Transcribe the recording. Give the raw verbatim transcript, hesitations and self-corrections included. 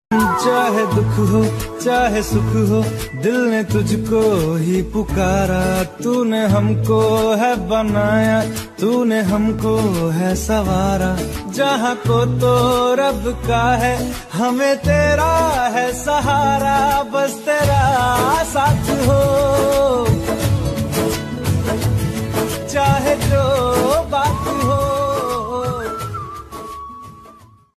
चाहे दुख हो चाहे सुख हो, दिल ने तुझको ही पुकारा। तूने हमको है बनाया, तूने हमको है सवारा। जहाँ को तो रब का है, हमें तेरा है सहारा। बस तेरा साथ हो।